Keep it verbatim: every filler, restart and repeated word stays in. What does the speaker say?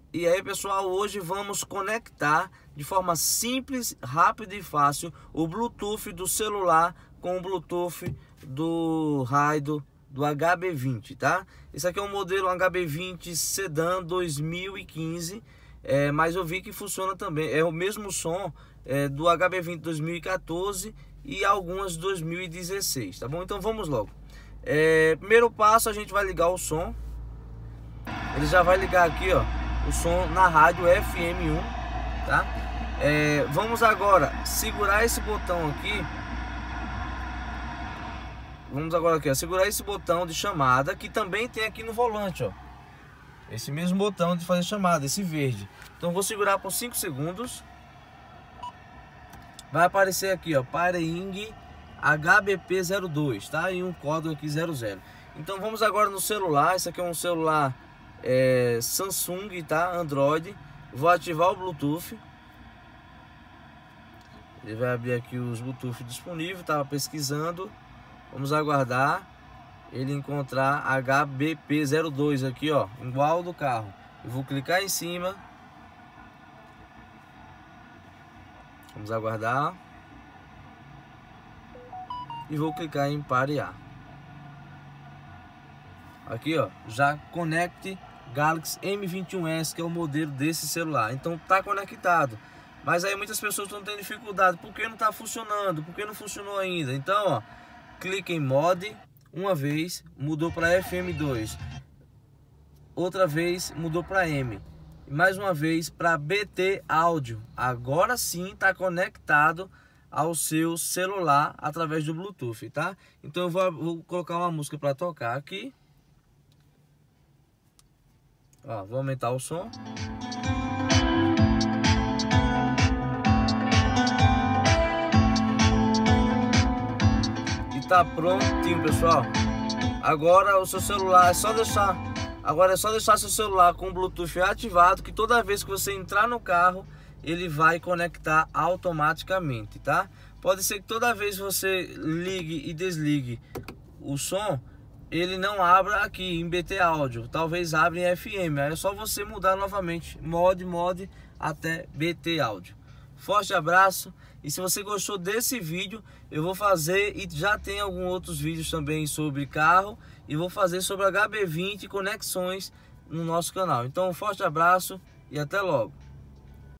E aí, pessoal, hoje vamos conectar de forma simples, rápida e fácil o Bluetooth do celular com o Bluetooth do rádio do H B vinte, tá? Esse aqui é um modelo H B vinte Sedan dois mil e quinze, é, mas eu vi que funciona também. É o mesmo som é, do H B vinte dois mil e quatorze e algumas dois mil e dezesseis, tá bom? Então vamos logo. É, primeiro passo, a gente vai ligar o som. Ele já vai ligar aqui, ó, o som na rádio F M um, tá? É, vamos agora segurar esse botão aqui. Vamos agora aqui, ó, segurar esse botão de chamada que também tem aqui no volante, ó. Esse mesmo botão de fazer chamada, esse verde. Então vou segurar por cinco segundos. Vai aparecer aqui, ó, Pareing H B P zero dois, tá? E um código aqui zero zero. Então vamos agora no celular. Esse aqui é um celular é, Samsung, tá? Android. Vou ativar o Bluetooth. Ele vai abrir aqui os Bluetooth disponíveis. Tava pesquisando. Vamos aguardar ele encontrar H B P zero dois aqui, ó, igual do carro. Eu vou clicar em cima. Vamos aguardar. E vou clicar em parear. Aqui, ó, já Connect Galaxy M vinte e um S, que é o modelo desse celular. Então tá conectado. Mas aí muitas pessoas estão tendo dificuldade. Por que não tá funcionando? Por que não funcionou ainda? Então, ó, clique em Mod. Uma vez mudou para F M dois. Outra vez mudou para M. E mais uma vez para B T áudio. Agora sim está conectado ao seu celular através do Bluetooth, tá? Então eu vou, vou colocar uma música para tocar aqui. Ó, vou aumentar o som. E tá prontinho, pessoal. Agora o seu celular é só deixar. Agora é só deixar seu celular com o Bluetooth ativado, que toda vez que você entrar no carro, ele vai conectar automaticamente, tá? Pode ser que toda vez você ligue e desligue o som, ele não abra aqui em B T áudio, talvez abra em F M. Aí é só você mudar novamente, mod, mod, até B T áudio. Forte abraço. E se você gostou desse vídeo, eu vou fazer, e já tem alguns outros vídeos também sobre carro, e vou fazer sobre H B vinte e conexões no nosso canal. Então um forte abraço e até logo.